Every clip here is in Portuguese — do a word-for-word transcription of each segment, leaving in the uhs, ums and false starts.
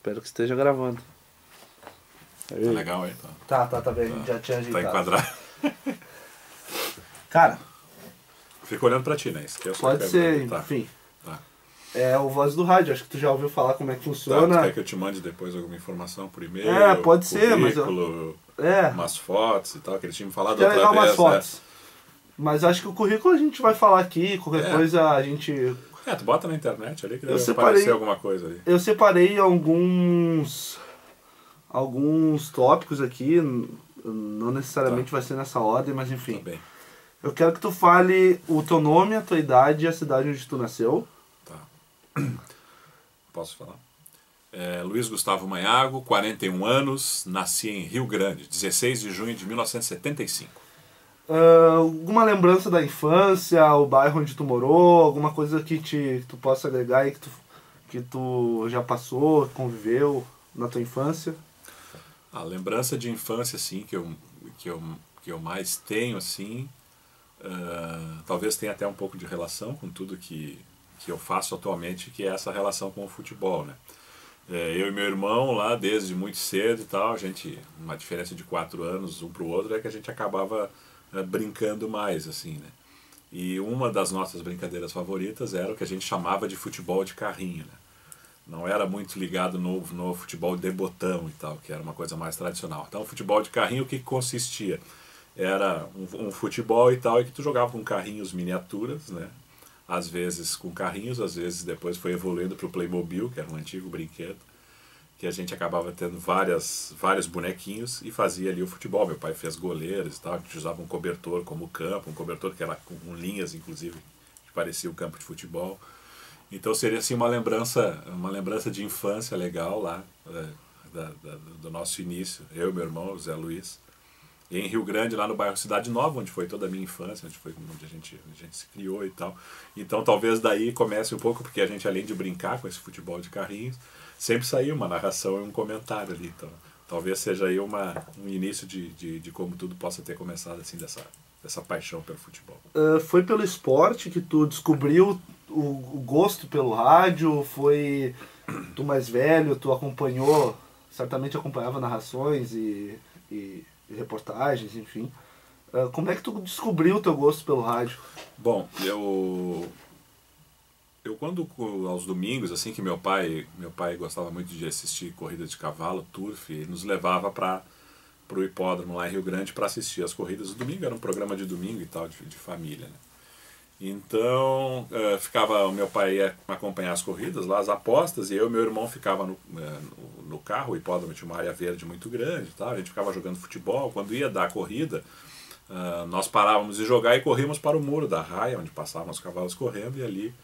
Espero que esteja gravando. Tá legal, hein? Tá, tá, tá bem. Tá, A gente já tinha ajeitado. tá enquadrado. Cara, fica olhando pra ti, né? Esquece pode ser, tá. enfim. Tá. É o Voz do Rádio, acho que tu já ouviu falar como é que Tá, funciona. tu quer que eu te mande depois alguma informação por e-mail? É, pode ser, mas eu- currículo, É, umas fotos e tal, que eles tinham me falado quer outra levar vez, umas fotos. Mas acho que o currículo a gente vai falar aqui, qualquer É. coisa a gente... né? É, tu bota na internet ali que deve separei- aparecer alguma coisa ali. Eu separei alguns alguns tópicos aqui, n- não necessariamente vai ser nessa ordem, mas enfim. Tá bem. Eu quero que tu fale o teu nome, a tua idade e a cidade onde tu nasceu. Tá. Posso falar? É, Luiz Gustavo Manhago, quarenta e um anos, nasci em Rio Grande, dezesseis de junho de mil novecentos e setenta e cinco. Ah, alguma lembrança da infância, o bairro onde tu morou, alguma coisa que, te, que tu possa agregar e que tu, que tu já passou, conviveu na tua infância? A lembrança de infância, assim, que eu, que eu, que eu mais tenho, assim, ah, talvez tenha até um pouco de relação com tudo que, que eu faço atualmente, que é essa relação com o futebol, né? É, eu e meu irmão lá, desde muito cedo e tal, a gente, uma diferença de quatro anos um pro outro, é que a gente acabava eh, brincando mais, assim, né? E uma das nossas brincadeiras favoritas era o que a gente chamava de futebol de carrinho, né? Não era muito ligado no, no futebol de botão e tal, que era uma coisa mais tradicional. Então, o futebol de carrinho, o que consistia? Era um, um futebol e tal, e que tu jogava com carrinhos miniaturas, né? Às vezes com carrinhos, às vezes depois foi evoluindo para o Playmobil, que era um antigo brinquedo, que a gente acabava tendo várias, vários bonequinhos e fazia ali o futebol. Meu pai fez goleiros e tal, a gente usava um cobertor como campo, um cobertor que era com, com linhas, inclusive, que parecia o campo de futebol. Então seria assim uma lembrança, uma lembrança de infância legal lá, é, da, da, do nosso início, eu e meu irmão, o Zé Luiz, e em Rio Grande, lá no bairro Cidade Nova, onde foi toda a minha infância, onde, foi, onde a, gente, a gente se criou e tal. Então talvez daí comece um pouco, porque a gente, além de brincar com esse futebol de carrinhos, sempre saía uma narração e um comentário ali. Então talvez seja aí uma, um início de, de, de como tudo possa ter começado, assim, dessa, dessa paixão pelo futebol. Ah, foi pelo esporte que tu descobriu o, o gosto pelo rádio? Foi tu mais velho, tu acompanhou, certamente acompanhava narrações e, e, e reportagens, enfim. Ah, como é que tu descobriu o teu gosto pelo rádio? Bom, eu eu quando aos domingos, assim, que meu pai meu pai gostava muito de assistir corrida de cavalo, turf, ele nos levava para o hipódromo lá em Rio Grande para assistir as corridas do domingo. Era um programa de domingo e tal, de, de família, né? Então uh, ficava, o meu pai ia acompanhar as corridas lá, as apostas, e eu e meu irmão ficava no, uh, no, no carro. O hipódromo tinha uma área verde muito grande e tal, a gente ficava jogando futebol. Quando ia dar a corrida, uh, nós parávamos de jogar e corríamos para o muro da raia, onde passavam os cavalos correndo, e ali,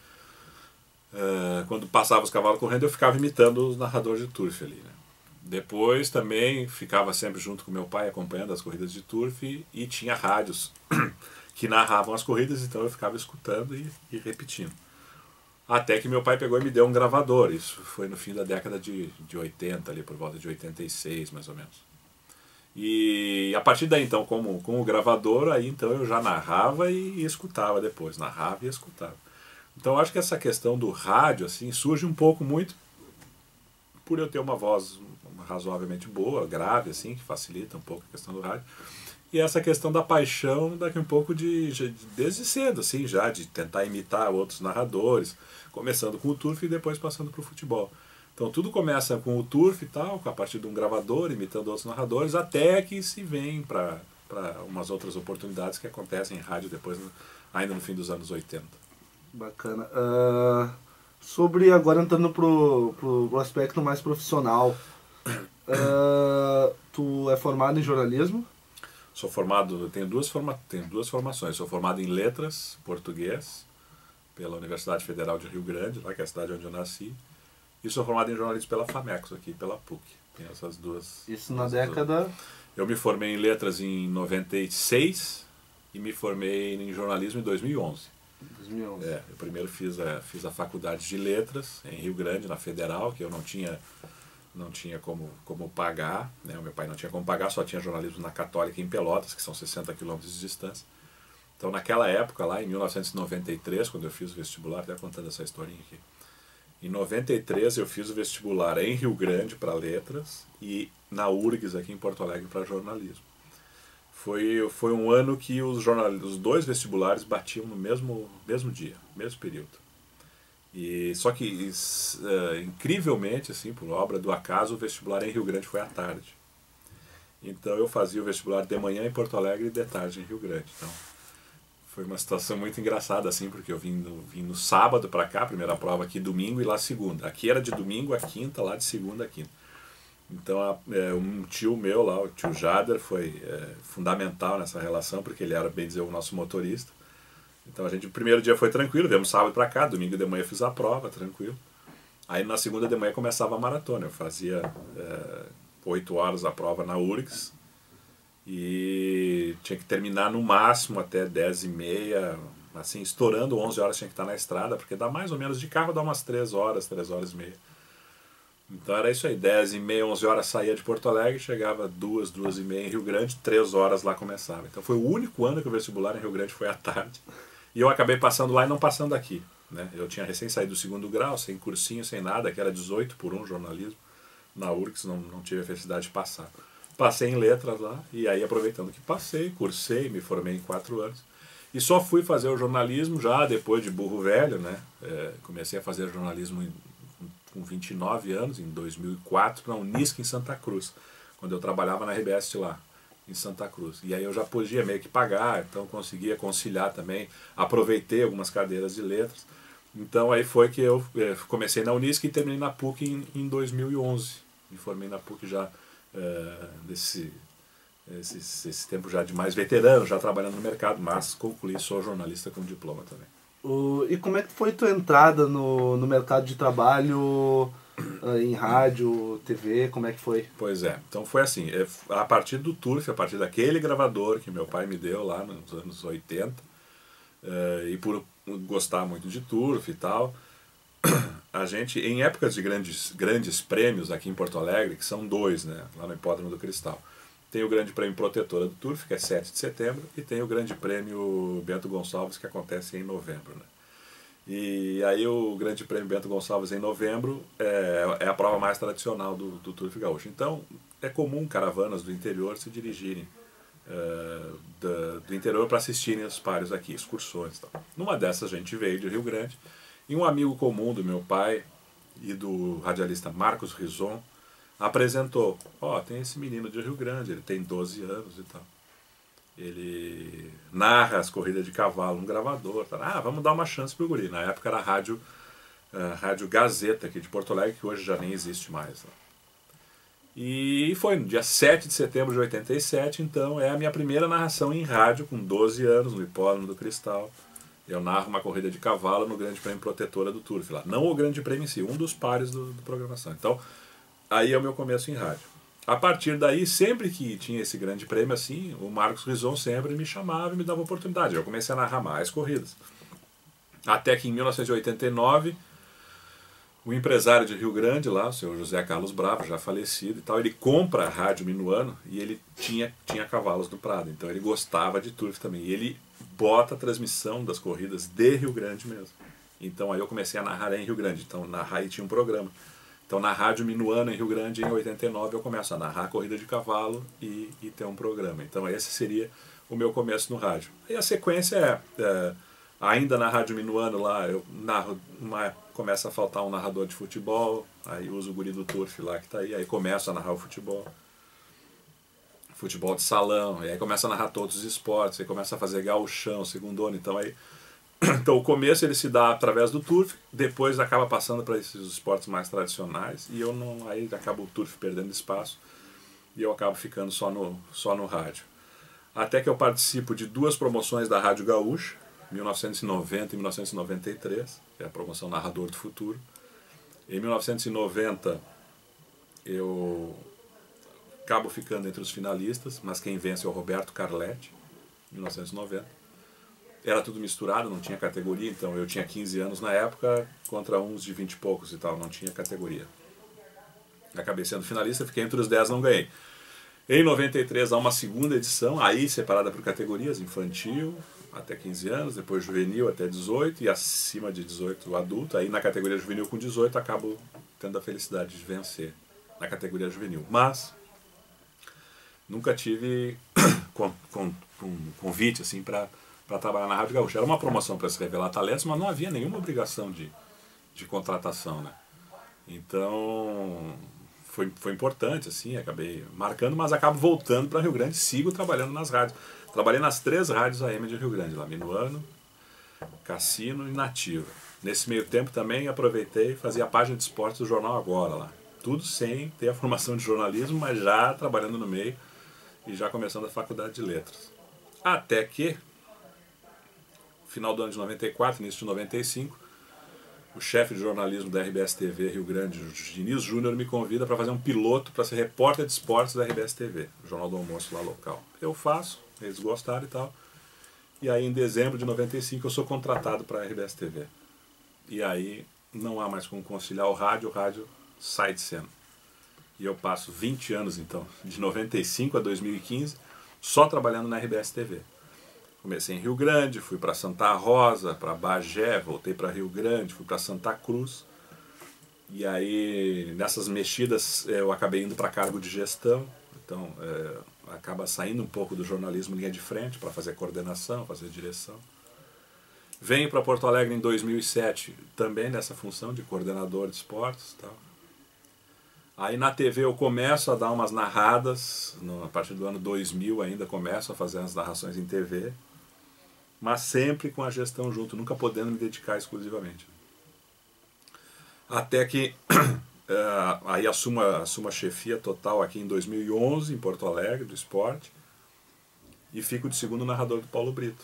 uh, quando passavam os cavalos correndo, eu ficava imitando os narradores de turf ali, né? Depois também ficava sempre junto com meu pai acompanhando as corridas de turf, e tinha rádios que narravam as corridas, então eu ficava escutando e, e repetindo. Até que meu pai pegou e me deu um gravador. Isso foi no fim da década de, de oitenta, ali por volta de oitenta e seis, mais ou menos. E a partir daí, então, como, com o gravador, aí então eu já narrava e, e escutava depois. Narrava e escutava. Então eu acho que essa questão do rádio, assim, surge um pouco muito por eu ter uma voz razoavelmente boa, grave, assim, que facilita um pouco a questão do rádio. E essa questão da paixão, daqui um pouco de, de desde cedo, assim, já, de tentar imitar outros narradores, começando com o turf e depois passando para o futebol. Então tudo começa com o turf e tal, a partir de um gravador, imitando outros narradores, até que se vem para umas outras oportunidades que acontecem em rádio depois, ainda no fim dos anos oitenta. Bacana. Uh, sobre, agora entrando pro, pro, pro aspecto mais profissional, uh, tu é formado em jornalismo? Sou formado, tenho duas, forma, tenho duas formações. Sou formado em letras, português, pela Universidade Federal de Rio Grande, lá que é a cidade onde eu nasci. E sou formado em jornalismo pela FAMECOS, aqui, pela PUC. Tenho essas duas. Isso na década... Duas. Eu me formei em letras em noventa e seis e me formei em jornalismo em dois mil e onze. dois mil e onze. É, eu primeiro fiz a, fiz a faculdade de letras em Rio Grande, na Federal, que eu não tinha... não tinha como, como pagar, né? O meu pai não tinha como pagar, só tinha jornalismo na Católica em Pelotas, que são sessenta quilômetros de distância. Então naquela época, lá em mil novecentos e noventa e três, quando eu fiz o vestibular, até contando essa historinha aqui, Em noventa e três eu fiz o vestibular em Rio Grande para letras e na U R G S aqui em Porto Alegre para jornalismo. Foi, foi um ano que os, jornal, os dois vestibulares batiam no mesmo, mesmo dia, mesmo período. E, só que, uh, incrivelmente, assim, por obra do acaso, o vestibular em Rio Grande foi à tarde. Então eu fazia o vestibular de manhã em Porto Alegre e de tarde em Rio Grande. Então foi uma situação muito engraçada, assim, porque eu vim no, vim no sábado para cá, primeira prova aqui domingo e lá segunda. Aqui era de domingo a quinta, lá de segunda a quinta. Então a, é, um tio meu lá, o tio Jader, foi é, fundamental nessa relação, porque ele era, bem dizer, o nosso motorista. Então a gente, o primeiro dia foi tranquilo, viemos sábado para cá, domingo de manhã fiz a prova, tranquilo. Aí na segunda de manhã começava a maratona, eu fazia é, oito horas a prova na U R G S e tinha que terminar no máximo até dez e meia, assim, estourando onze horas tinha que estar na estrada, porque dá mais ou menos, de carro dá umas três horas, três horas e meia. Então era isso aí, dez e meia, onze horas saía de Porto Alegre, chegava duas, duas e meia em Rio Grande, três horas lá começava. Então foi o único ano que o vestibular em Rio Grande foi à tarde. E eu acabei passando lá e não passando aqui. Né? Eu tinha recém saído do segundo grau, sem cursinho, sem nada, que era dezoito por um jornalismo. Na U R G S não, não tive a felicidade de passar. Passei em letras lá, e aí aproveitando que passei, cursei, me formei em quatro anos. E só fui fazer o jornalismo já depois de burro velho, né? É, comecei a fazer jornalismo em com vinte e nove anos, em dois mil e quatro, na Unisc em Santa Cruz, quando eu trabalhava na R B S lá, em Santa Cruz. E aí eu já podia meio que pagar, então conseguia conciliar também, aproveitei algumas cadeiras de letras. Então aí foi que eu é, comecei na Unisc e terminei na PUC em, em dois mil e onze. Me formei na PUC já é, desse, esse, esse tempo já de mais veterano, já trabalhando no mercado, mas concluí, sou jornalista com diploma também. O, e como é que foi tua entrada no, no mercado de trabalho, uh, em rádio, T V, como é que foi? Pois é, então foi assim, a partir do Turf, a partir daquele gravador que meu pai me deu lá nos anos oitenta, uh, e por gostar muito de Turf e tal, a gente, em épocas de grandes, grandes prêmios aqui em Porto Alegre, que são dois, né, lá no Hipódromo do Cristal, tem o Grande Prêmio Protetora do Turf, que é sete de setembro, e tem o Grande Prêmio Bento Gonçalves, que acontece em novembro. Né? E aí o Grande Prêmio Bento Gonçalves em novembro é, é a prova mais tradicional do, do Turf Gaúcho. Então é comum caravanas do interior se dirigirem uh, do, do interior para assistirem os páreos aqui, excursões e tal. Numa dessas a gente veio de Rio Grande, e um amigo comum do meu pai e do radialista Marcos Rison apresentou, ó, oh, tem esse menino de Rio Grande, ele tem doze anos e tal. Ele narra as corridas de cavalo no gravador. Tá? Ah, vamos dar uma chance pro guri. Na época era a rádio, a rádio Gazeta aqui de Porto Alegre, que hoje já nem existe mais. Né? E foi no dia sete de setembro de oitenta e sete, então é a minha primeira narração em rádio, com doze anos, no Hipódromo do Cristal. Eu narro uma corrida de cavalo no Grande Prêmio Protetora do Turf lá. Não o Grande Prêmio em si, um dos pares do, do programação. Então, aí é o meu começo em rádio. A partir daí, sempre que tinha esse grande prêmio assim, o Marcos Rison sempre me chamava e me dava oportunidade. Eu comecei a narrar mais corridas. Até que em mil novecentos e oitenta e nove, o empresário de Rio Grande lá, o senhor José Carlos Bravo, já falecido e tal, ele compra a Rádio Minuano e ele tinha, tinha cavalos no Prado. Então ele gostava de turf também. E ele bota a transmissão das corridas de Rio Grande mesmo. Então aí eu comecei a narrar em Rio Grande. Então narrar e tinha um programa. Então na Rádio Minuano em Rio Grande, em oitenta e nove, eu começo a narrar a corrida de cavalo e, e ter um programa. Então esse seria o meu começo no rádio. E a sequência é, é ainda na Rádio Minuano lá, eu narro, uma, começa a faltar um narrador de futebol, aí uso o guri do Turf lá que está aí, aí começo a narrar o futebol. Futebol de salão, e aí começa a narrar todos os esportes, aí começa a fazer gauchão, segundona, então aí... Então o começo ele se dá através do Turf, depois acaba passando para esses esportes mais tradicionais, e eu não, aí acaba o Turf perdendo espaço, e eu acabo ficando só no, só no rádio. Até que eu participo de duas promoções da Rádio Gaúcha, mil novecentos e noventa e mil novecentos e noventa e três, que é a promoção Narrador do Futuro. Em mil novecentos e noventa eu acabo ficando entre os finalistas, mas quem vence é o Roberto Carletti, mil novecentos e noventa. Era tudo misturado, não tinha categoria, então eu tinha quinze anos na época contra uns de vinte e poucos e tal, não tinha categoria. Acabei sendo finalista, fiquei entre os dez, não ganhei. Em noventa e três há uma segunda edição, aí separada por categorias, infantil, até quinze anos, depois juvenil até dezoito, e acima de dezoito adulto. Aí na categoria juvenil com dezoito acabo tendo a felicidade de vencer na categoria juvenil. Mas nunca tive com, com, com convite assim, para trabalhar na Rádio Gaúcha. Era uma promoção para se revelar talentos, mas não havia nenhuma obrigação de, de contratação, né? Então foi, foi importante, assim, acabei marcando, mas acabo voltando para Rio Grande, sigo trabalhando nas rádios. Trabalhei nas três rádios A M de Rio Grande, lá Minuano, Cassino e Nativa. Nesse meio tempo também aproveitei e fazia a página de esportes do Jornal Agora lá. Tudo sem ter a formação de jornalismo, mas já trabalhando no meio e já começando a faculdade de letras. Até que, final do ano de noventa e quatro, início de noventa e cinco, o chefe de jornalismo da R B S T V Rio Grande, Diniz Júnior, me convida para fazer um piloto para ser repórter de esportes da R B S T V, Jornal do Almoço lá local. Eu faço, eles gostaram e tal. E aí em dezembro de noventa e cinco eu sou contratado para a R B S T V. E aí não há mais como conciliar o rádio, o rádio sai de cena. E eu passo vinte anos então, de noventa e cinco a dois mil e quinze, só trabalhando na R B S T V. Comecei em Rio Grande, fui para Santa Rosa, para Bagé, voltei para Rio Grande, fui para Santa Cruz. E aí, nessas mexidas, eu acabei indo para cargo de gestão. Então, é, acaba saindo um pouco do jornalismo linha de frente para fazer coordenação, fazer direção. Venho para Porto Alegre em dois mil e sete, também nessa função de coordenador de esportes e tal. Aí na T V eu começo a dar umas narradas, no, a partir do ano dois mil ainda começo a fazer as narrações em T V, mas sempre com a gestão junto, nunca podendo me dedicar exclusivamente. Até que uh, aí assumo a, assumo a chefia total aqui em dois mil e onze, em Porto Alegre, do esporte, e fico de segundo narrador do Paulo Brito.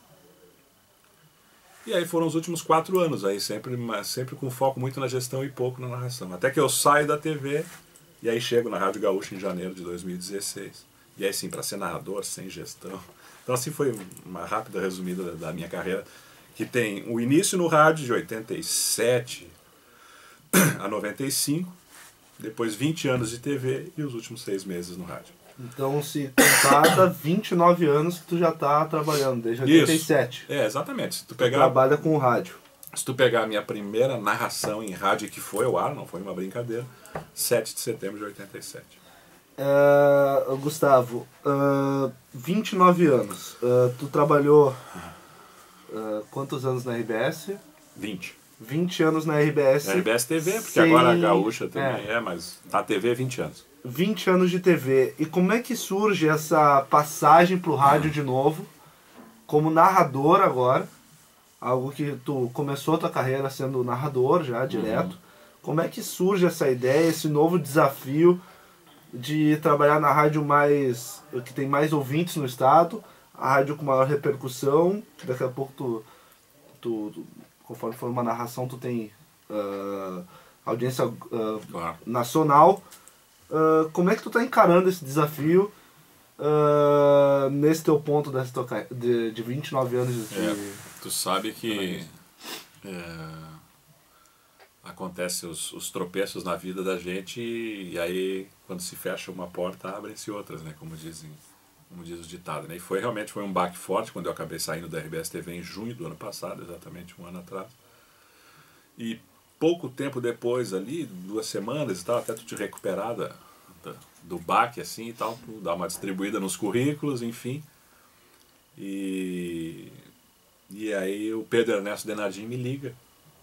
E aí foram os últimos quatro anos, aí sempre, sempre com foco muito na gestão e pouco na narração. Até que eu saio da T V e aí chego na Rádio Gaúcha em janeiro de dois mil e dezesseis. E aí sim, para ser narrador, sem gestão. Então assim foi uma rápida resumida da minha carreira, que tem o início no rádio de oitenta e sete a noventa e cinco, depois vinte anos de T V e os últimos seis meses no rádio. Então, se contada, vinte e nove anos que tu já tá trabalhando, desde oitenta e sete. Isso. É, exatamente. Se tu, tu pegar, trabalha com o rádio. Se tu pegar a minha primeira narração em rádio, que foi ao ar, não foi uma brincadeira, sete de setembro de oitenta e sete. Uh, Gustavo, uh, vinte e nove anos. Uh, tu trabalhou uh, quantos anos na R B S? vinte. vinte anos na R B S. Na R B S T V, porque sem... agora a Gaúcha também é, é mas na T V vinte anos. vinte anos de T V. E como é que surge essa passagem pro rádio de novo, como narrador agora? Algo que tu começou a tua carreira sendo narrador já, direto. Uhum. Como é que surge essa ideia, esse novo desafio de trabalhar na rádio mais que tem mais ouvintes no estado, a rádio com maior repercussão, que daqui a pouco tu, tu, tu conforme for uma narração, tu tem uh, audiência uh, claro. nacional. Uh, como é que tu tá encarando esse desafio uh, nesse teu ponto dessa tua, de, de vinte e nove anos de... É, tu sabe que é, acontece os, os tropeços na vida da gente e, e aí quando se fecha uma porta abrem-se outras, né, como dizem, como diz o ditado, né? E foi realmente foi um baque forte quando eu acabei saindo da R B S T V em junho do ano passado, exatamente um ano atrás. E pouco tempo depois ali, duas semanas e tal, até tu te recuperar da, da, do baque assim e tal, tu dá uma distribuída nos currículos, enfim. E, e aí o Pedro Ernesto Denardim me liga.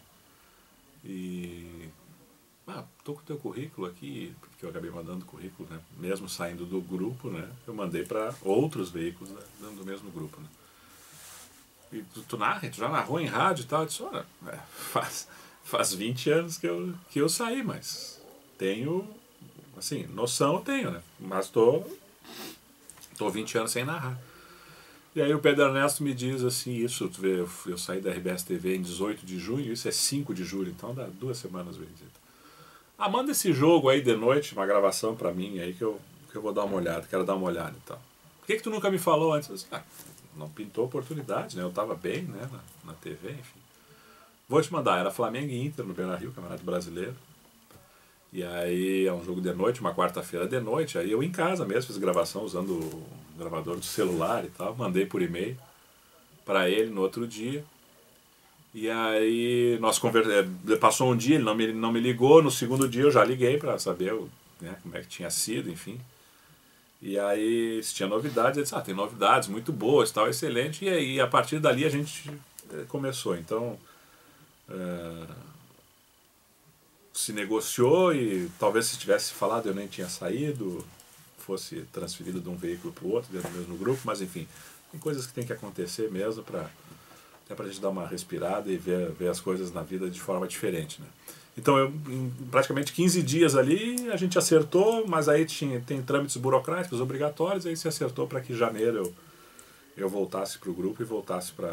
E... Ah, tô com o teu currículo aqui, porque eu acabei mandando currículo, né? Mesmo saindo do grupo, né? Eu mandei para outros veículos, né? Dentro do mesmo grupo, né? E tu, tu narra, tu já narrou em rádio e tal, eu disse, olha, é, faz... Faz vinte anos que eu, que eu saí, mas tenho, assim, noção eu tenho, né? Mas tô, tô vinte anos sem narrar. E aí o Pedro Ernesto me diz assim, isso, tu vê, eu, eu saí da R B S T V em dezoito de junho, isso é cinco de julho, então dá duas semanas, bem dizer. Ah, manda esse jogo aí de noite, uma gravação pra mim aí que eu, que eu vou dar uma olhada, quero dar uma olhada e tal. Por que que tu nunca me falou antes? Eu disse, ah, não pintou oportunidade, né? Eu tava bem, né, na, na T V, enfim. Vou te mandar, era Flamengo e Inter no Beira-Rio, Campeonato Brasileiro. E aí é um jogo de noite, uma quarta-feira de noite. Aí eu em casa mesmo fiz gravação usando o gravador do celular e tal. Mandei por e-mail. para ele no outro dia. E aí nós conver... passou um dia, ele não me, não me ligou, no segundo dia eu já liguei para saber, né, como é que tinha sido, enfim. E aí, se tinha novidades, ele disse, ah, tem novidades muito boas, tal, excelente. E aí, a partir dali, a gente começou. Então, é, se negociou e talvez se tivesse falado eu nem tinha saído, fosse transferido de um veículo para o outro, dentro do mesmo grupo, mas enfim, tem coisas que tem que acontecer mesmo para até para a gente dar uma respirada e ver, ver as coisas na vida de forma diferente, né? Então, eu, em praticamente quinze dias ali, a gente acertou, mas aí tinha, tem trâmites burocráticos obrigatórios, aí se acertou para que em janeiro eu, eu voltasse para o grupo e voltasse para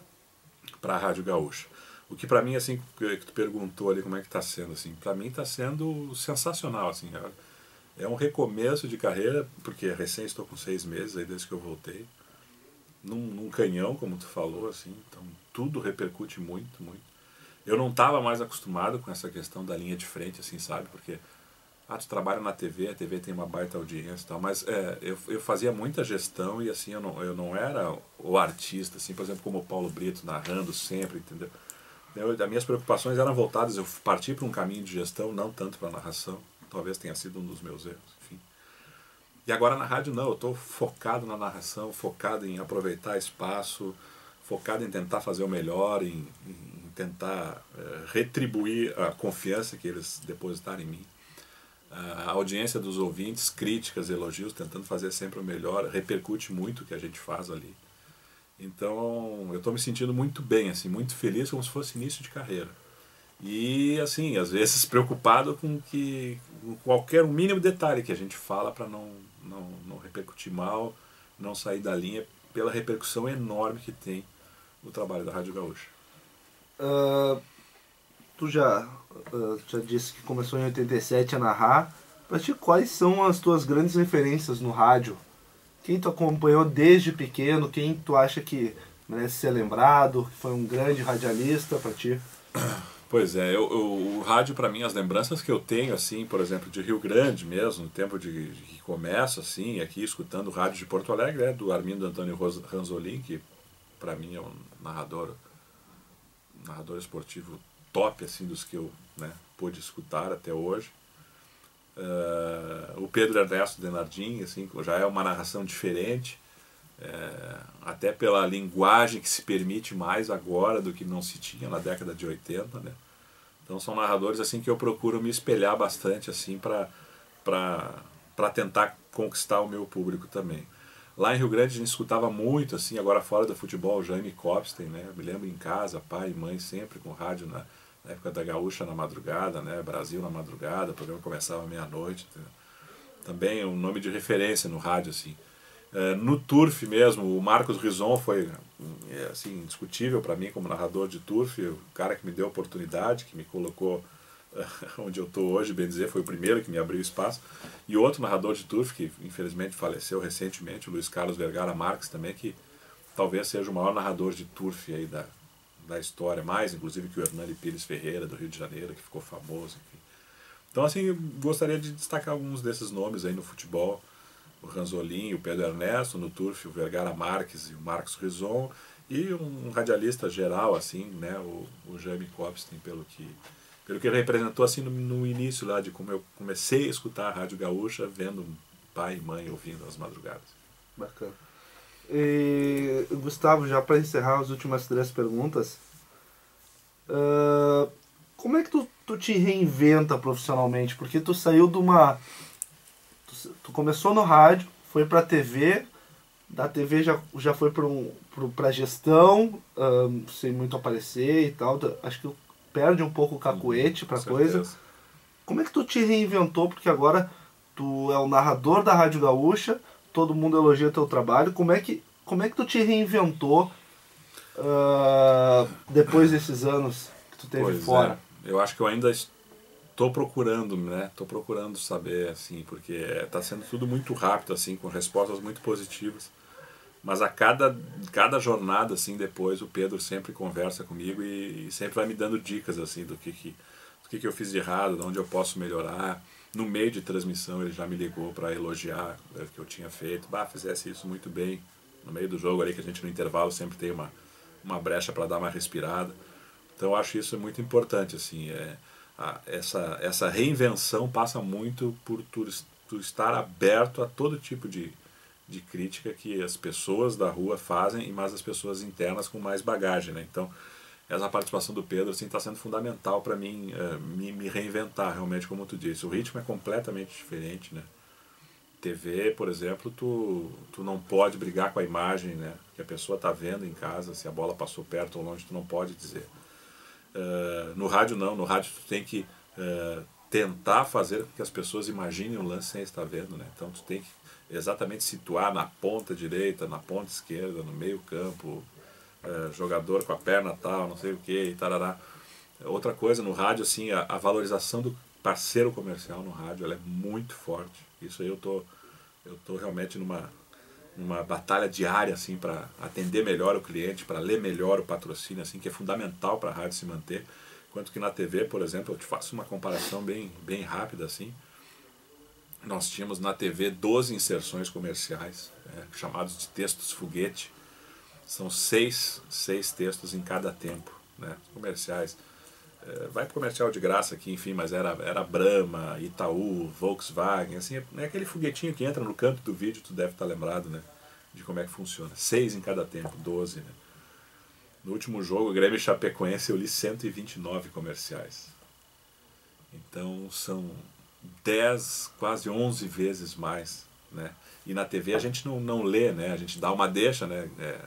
a Rádio Gaúcha. O que para mim, assim, que tu perguntou ali como é que está sendo, assim, para mim está sendo sensacional, assim, é um recomeço de carreira, porque recém estou com seis meses aí desde que eu voltei, num, num canhão, como tu falou, assim, então tudo repercute muito, muito. Eu não estava mais acostumado com essa questão da linha de frente, assim, sabe? Porque, ah, tu trabalha na T V, a T V tem uma baita audiência e tal, mas é, eu, eu fazia muita gestão e, assim, eu não, eu não era o artista, assim, por exemplo, como o Paulo Brito, narrando sempre, entendeu? Eu, as minhas preocupações eram voltadas, eu parti para um caminho de gestão, não tanto para narração, talvez tenha sido um dos meus erros, enfim. E agora na rádio não, eu estou focado na narração, focado em aproveitar espaço, focado em tentar fazer o melhor, em, em tentar é, retribuir a confiança que eles depositaram em mim. A audiência dos ouvintes, críticas, elogios, tentando fazer sempre o melhor, repercute muito o que a gente faz ali. Então, eu estou me sentindo muito bem, assim, muito feliz, como se fosse início de carreira. E, assim, às vezes preocupado com que com qualquer um mínimo detalhe que a gente fala para não, não, não repercutir mal, não sair da linha, pela repercussão enorme que tem o trabalho da Rádio Gaúcha. Uh, tu já, uh, já disse que começou em oitenta e sete a narrar. Pra ti, quais são as tuas grandes referências no rádio? Quem tu acompanhou desde pequeno? Quem tu acha que merece ser lembrado? Que foi um grande radialista pra ti? Pois é, eu, eu, o rádio para mim, as lembranças que eu tenho, assim, por exemplo, de Rio Grande mesmo, no tempo de, de que começo, assim, aqui escutando o rádio de Porto Alegre, é do Armindo Antônio Ranzolin, que para mim é um narrador, narrador esportivo top, assim, dos que eu, né, pude escutar até hoje. Uh, o Pedro Ernesto Denardim, assim, já é uma narração diferente, é, até pela linguagem que se permite mais agora do que não se tinha na década de oitenta, né? Então são narradores assim que eu procuro me espelhar bastante assim para para tentar conquistar o meu público também. Lá em Rio Grande a gente escutava muito assim, agora fora do futebol, Jaime Copstein, né? Eu me lembro em casa, pai e mãe sempre com rádio na, na época da Gaúcha na madrugada, né? Brasil na madrugada, o programa começava meia-noite, entendeu? Também um nome de referência no rádio assim. Uh, no Turf mesmo, o Marcos Rizon foi assim, indiscutível para mim como narrador de Turf, o cara que me deu a oportunidade, que me colocou uh, onde eu estou hoje, bem dizer, foi o primeiro que me abriu espaço. E outro narrador de Turf, que infelizmente faleceu recentemente, o Luiz Carlos Vergara Marques também, que talvez seja o maior narrador de Turf aí da, da história, mais inclusive que o Hernani Pires Ferreira, do Rio de Janeiro, que ficou famoso, enfim. Então assim, eu gostaria de destacar alguns desses nomes aí no futebol, o Ranzolin, o Pedro Ernesto, no Turf, o Vergara Marques e o Marcos Rizon, e um radialista geral, assim, né, o, o Jaime Copstein, pelo que, pelo que ele representou, assim, no, no início lá, de como eu comecei a escutar a Rádio Gaúcha, vendo pai e mãe ouvindo as madrugadas. Bacana. E, Gustavo, já para encerrar as últimas três perguntas, uh, como é que tu, tu te reinventa profissionalmente? Porque tu saiu de uma... Tu começou no rádio, foi pra T V, da T V já, já foi para um, pra gestão, um, sem muito aparecer e tal. Acho que perde um pouco o cacuete pra coisa. Como é que tu te reinventou? Porque agora tu é o narrador da Rádio Gaúcha, todo mundo elogia teu trabalho. Como é que, como é que tu te reinventou uh, depois desses anos que tu teve pois fora? É. Eu acho que eu ainda estou procurando, né? Tô procurando saber, assim, porque está sendo tudo muito rápido, assim, com respostas muito positivas. Mas a cada, cada jornada, assim, depois, o Pedro sempre conversa comigo e, e sempre vai me dando dicas, assim, do que, que, do que, que eu fiz de errado, de onde eu posso melhorar. No meio de transmissão, ele já me ligou para elogiar o que eu tinha feito. Bah, fizesse isso muito bem, no meio do jogo ali, que a gente no intervalo sempre tem uma, uma brecha para dar uma respirada. Então eu acho isso muito importante, assim, é, a, essa, essa reinvenção passa muito por tu, tu estar aberto a todo tipo de, de crítica que as pessoas da rua fazem, mas as pessoas internas com mais bagagem, né? Então essa participação do Pedro está assim, sendo fundamental para mim uh, me, me reinventar, realmente, como tu disse. O ritmo é completamente diferente, né? T V, por exemplo, tu, tu não pode brigar com a imagem, né, que a pessoa está vendo em casa, se a bola passou perto ou longe, tu não pode dizer. Uh, no rádio não, no rádio tu tem que uh, tentar fazer com que as pessoas imaginem o lance sem estar vendo, né? Então tu tem que exatamente situar na ponta direita, na ponta esquerda, no meio campo, uh, jogador com a perna tal, não sei o que, e tarará. Outra coisa, no rádio, assim, a, a valorização do parceiro comercial no rádio, ela é muito forte. Isso aí eu tô, eu tô realmente numa, numa batalha diária, assim, para atender melhor o cliente, para ler melhor o patrocínio, assim, que é fundamental para a rádio se manter. Enquanto que na T V, por exemplo, eu te faço uma comparação bem, bem rápida, assim. Nós tínhamos na T V doze inserções comerciais, é, chamados de textos foguete. São seis, seis textos em cada tempo, né, comerciais. Vai para comercial de graça aqui, enfim, mas era, era Brahma, Itaú, Volkswagen, assim, é aquele foguetinho que entra no canto do vídeo, tu deve estar lembrado, né, de como é que funciona. Seis em cada tempo, doze, né. No último jogo, o Grêmio e Chapecoense, eu li cento e vinte e nove comerciais. Então são dez, quase onze vezes mais, né. E na T V a gente não, não lê, né, a gente dá uma deixa, né, é,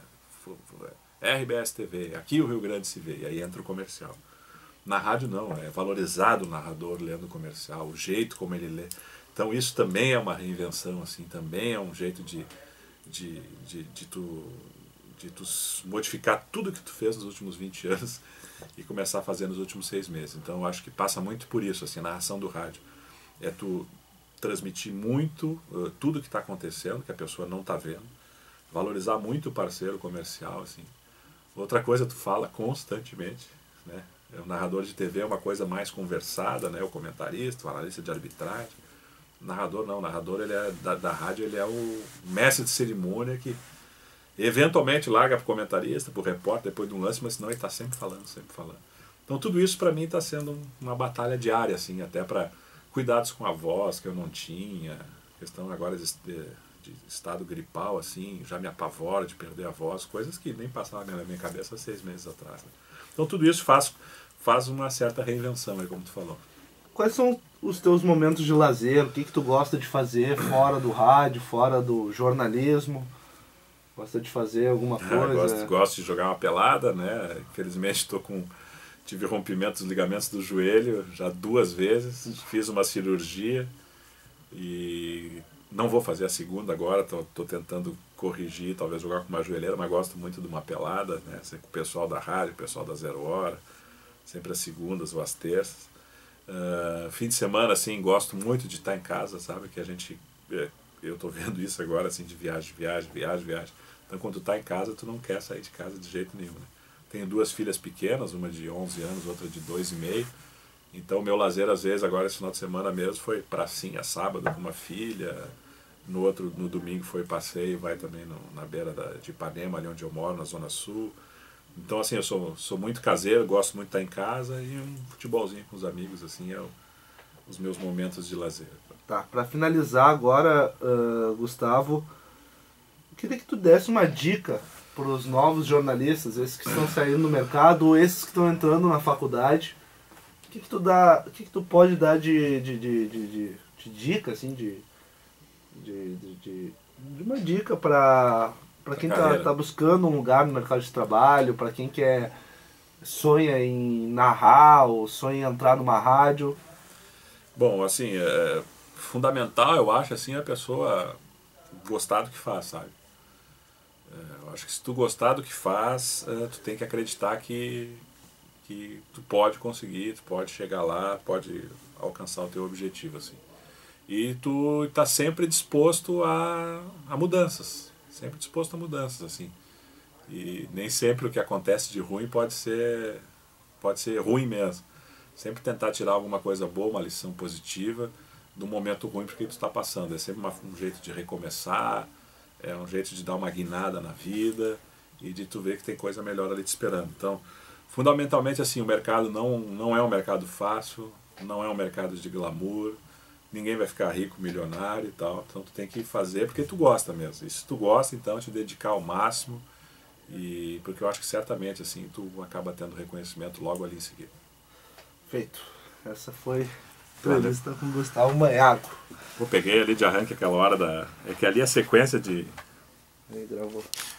R B S T V, aqui o Rio Grande se vê, e aí entra o comercial. Na rádio não, é valorizado o narrador lendo o comercial, o jeito como ele lê. Então isso também é uma reinvenção, assim, também é um jeito de, de, de, de, tu, de tu modificar tudo que tu fez nos últimos vinte anos e começar a fazer nos últimos seis meses. Então eu acho que passa muito por isso, assim, a narração do rádio. É tu transmitir muito uh, tudo que está acontecendo, que a pessoa não está vendo, valorizar muito o parceiro comercial, assim. Outra coisa, tu fala constantemente, né? O narrador de T V é uma coisa mais conversada, né? O comentarista, o analista de arbitragem. O narrador não, o narrador ele é, da, da rádio ele é o mestre de cerimônia que eventualmente larga para o comentarista, para o repórter depois de um lance, mas senão ele está sempre falando, sempre falando. Então tudo isso para mim está sendo uma batalha diária, assim, até para cuidados com a voz que eu não tinha, questão agora de, de, de estado gripal, assim, já me apavora de perder a voz, coisas que nem passavam na minha cabeça há seis meses atrás, né? Então tudo isso faz, faz uma certa reinvenção, aí, como tu falou. Quais são os teus momentos de lazer? O que, que tu gosta de fazer fora do rádio, fora do jornalismo? Gosta de fazer alguma coisa? Ah, gosto, gosto de jogar uma pelada, né? Infelizmente estou com... tive rompimento dos ligamentos do joelho já duas vezes, fiz uma cirurgia e não vou fazer a segunda agora, estou tentando corrigir, talvez jogar com uma joelheira, mas gosto muito de uma pelada, né? Sempre com o pessoal da rádio, o pessoal da Zero Hora, sempre às segundas ou às terças. Uh, fim de semana, assim, gosto muito de estar em casa, sabe? Que a gente, eu estou vendo isso agora, assim, de viagem, viagem, viagem, viagem. Então, quando tu está em casa, tu não quer sair de casa de jeito nenhum, né? Tenho duas filhas pequenas, uma de onze anos, outra de dois e meio. Então, o meu lazer, às vezes, agora esse final de semana mesmo, foi pracinha, sábado, com uma filha. No outro, no domingo, foi passeio, vai também no, na beira da, de Ipanema, ali onde eu moro, na Zona Sul. Então, assim, eu sou, sou muito caseiro, gosto muito de estar em casa e um futebolzinho com os amigos, assim, é o, os meus momentos de lazer. Tá, para finalizar agora, uh, Gustavo, eu queria que tu desse uma dica para os novos jornalistas, esses que estão saindo no mercado, ou esses que estão entrando na faculdade. O que, que tu dá, o que, que tu pode dar de, de, de, de, de, de dica, assim, de, de, de, de, de uma dica para para quem está tá buscando um lugar no mercado de trabalho, para quem quer sonha em narrar ou sonha em entrar numa rádio? Bom, assim, é fundamental, eu acho, assim, a pessoa gostar do que faz, sabe? É, eu acho que se tu gostar do que faz, é, tu tem que acreditar que, que tu pode conseguir, tu pode chegar lá, pode alcançar o teu objetivo, assim. E tu tá sempre disposto a, a mudanças, sempre disposto a mudanças, assim. E nem sempre o que acontece de ruim pode ser, pode ser ruim mesmo. Sempre tentar tirar alguma coisa boa, uma lição positiva do momento ruim porque tu está passando. É sempre uma, um jeito de recomeçar, é um jeito de dar uma guinada na vida e de tu ver que tem coisa melhor ali te esperando. Então, fundamentalmente assim, o mercado não, não é um mercado fácil, não é um mercado de glamour, ninguém vai ficar rico, milionário e tal, então tu tem que fazer porque tu gosta mesmo. E se tu gosta, então te dedicar ao máximo, e porque eu acho que certamente assim tu acaba tendo reconhecimento logo ali em seguida. Feito. Essa foi a entrevista com o Gustavo Manhago. Eu peguei ali de arranque aquela hora da... É que ali a sequência de... Aí gravou.